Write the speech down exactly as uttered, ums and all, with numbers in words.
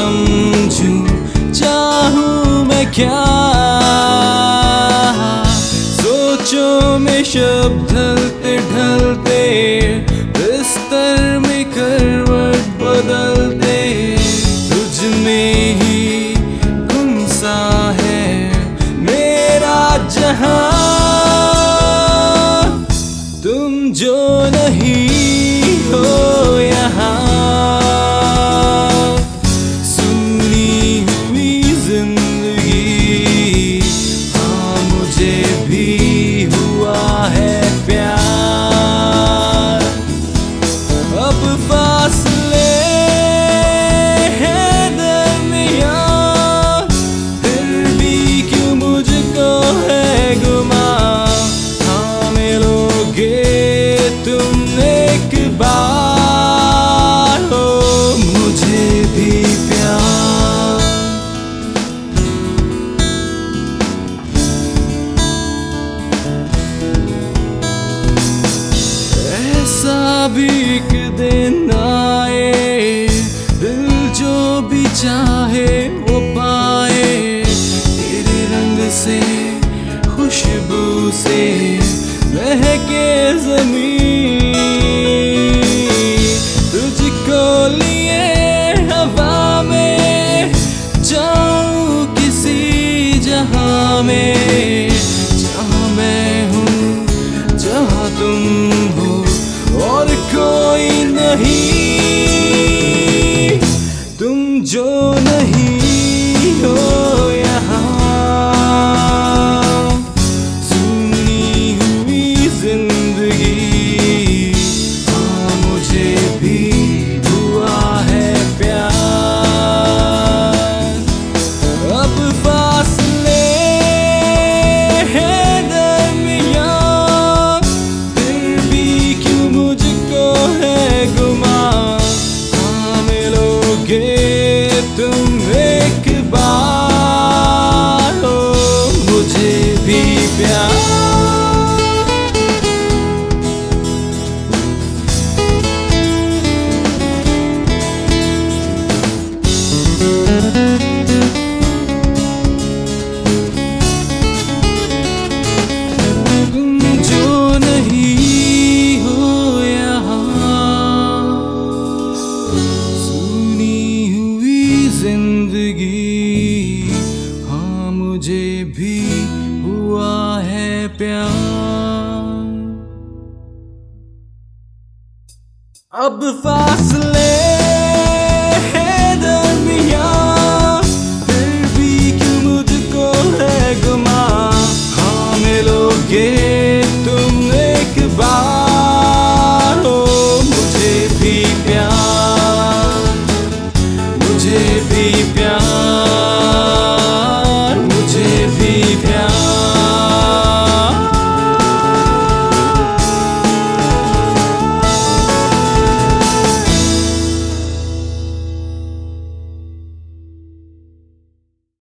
समझूं, चाहूं मैं क्या। सोचों में शब्द ढलते ढलते, बिस्तर में करवट बदलते, तुझ में ही गुम सा है मेरा जहां। तुम जो नहीं हो यहाँ, सुनी हुई जिंदगी, हाँ मुझे भी हुआ है प्यार। अब फासले हैं दरमियां, फिर भी क्यों मुझको है गुमा। हाँ मिलोगे तुम एक बार, हो मुझे भी प्यार। ऐसा भी एक दिन आए, दिल जो भी चाहे वो पाए। तेरे रंग से, खुशबू से महके ज़मीन, तुझको लिए हवा में जाऊं किसी जहां में। जहां मैं हूँ, जहां तुम हो, और कोई नहीं। तुम जो नहीं हो यहाँ, सुनी हुई जिंदगी, हाँ मुझे भी हुआ है प्यार। अब फासले हैं दरमियां, फिर भी क्यों मुझको है गुमा। हाँ मिलोगे तुम एक बार, हो मुझे भी प्यार। तुम जो नहीं हो यहाँ, सुनी हुई जिंदगी,